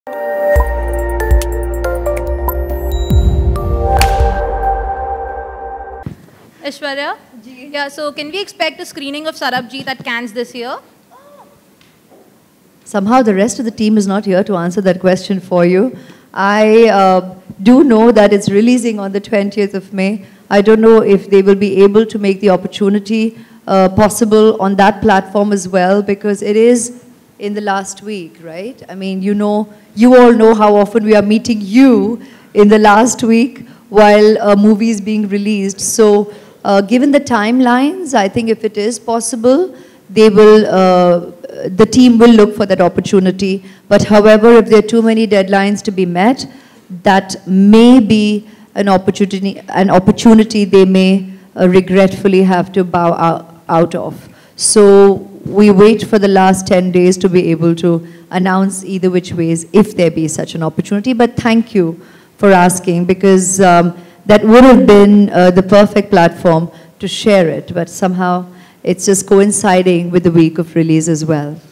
Aishwarya? Yeah, so can we expect a screening of Sarabjit at Cannes this year? Somehow the rest of the team is not here to answer that question for you. I do know that it's releasing on the 20th of May. I don't know if they will be able to make the opportunity possible on that platform as well, because it is in the last week, right? I mean, you all know how often we are meeting you in the last week while a movie is being released. So given the timelines, I think if it is possible, they will, the team will look for that opportunity. But however, if there are too many deadlines to be met, that may be an opportunity they may regretfully have to bow out of. So we wait for the last 10 days to be able to announce either which ways if there be such an opportunity. But thank you for asking, because that would have been the perfect platform to share it, but somehow it's just coinciding with the week of release as well.